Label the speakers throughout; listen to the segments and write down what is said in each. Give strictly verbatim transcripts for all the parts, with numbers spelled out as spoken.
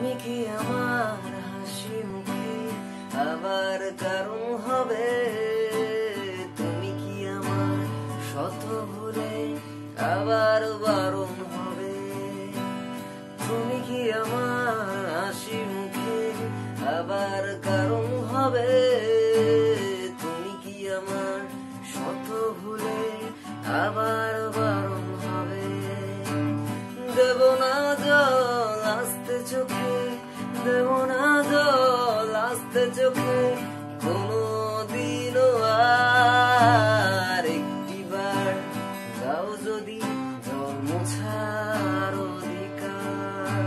Speaker 1: তুমি কি আমার হাসি মুখে আবার কারণ হবে? তুমি কি আমার শত ভুলে আবার বারণ হবে? তুমি কি আমার হাসি মুখে আবার কারণ হবে? তুমি কি আমার শত ভুলে আবার বারণ হবে? দেব না জল আস্তে চোখে, দেব না জল আস্তে চোখে কোনদিনও আর। একটিবার দাও যদি জল মোছার অধিকার।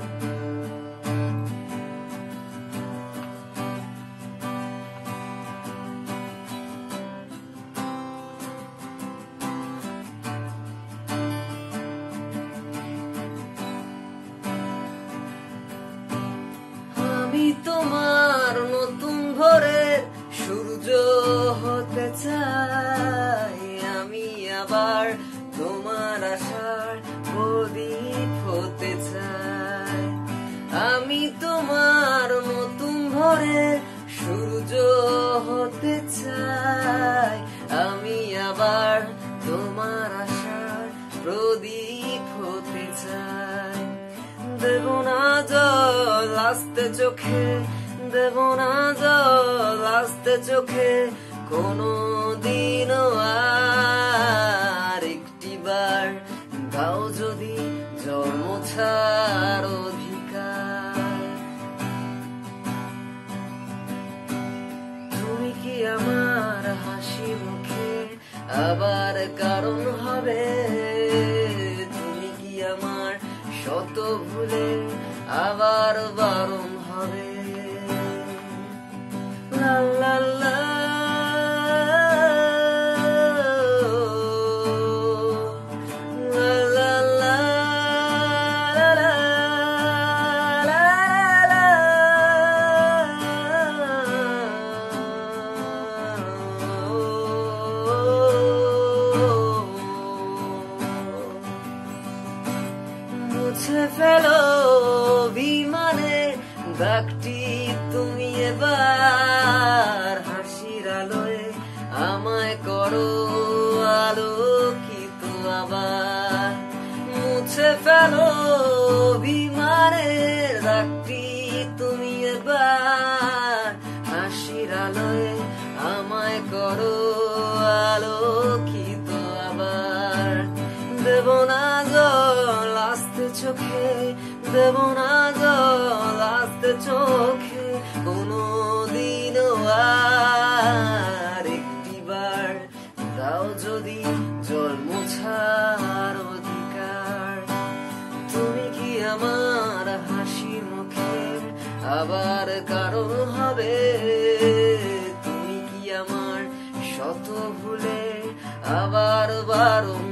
Speaker 1: আমি তোমার নতুন ভোরের সূর্য হতে চাই, আমি আবার তোমার আশার প্রদীপ হতে চাই। আমি তোমার নতুন ভোরের সূর্য হতে চাই, আমি আবার তোমার আশার প্রদীপ হতে চাই। দেব না জল আস্তে চোখে, দেব না জল আস্তে চোখে কোনদিনও আর। একটিবার দাও যদি জল মোছার অধিকার। তুমি কি আমার হাসি মুখে আবার কারণ হবে? তুমি কি আমার শত ভুলে আবার বারণ হবে? লা লা লা মুছে ফেলো বিমানে দাগটি তুমি এবার। হাসির আলোয় আমায় করো আলোকিত আবার। মুছে ফেলো বিমানের দাগটি তুমি এবার। হাসির আলোয় আমায় করো আলোকিত আবার। দেব না জল আস্তে চোখে, দেব না জল আস্তে চোখে কোনদিনও আর। একটিবার দাও যদি জল মোছার অধিকার। তুমি কি আমার হাসি মুখের আবার কারণ হবে? তুমি কি আমার শত ভুলে আবার বারণ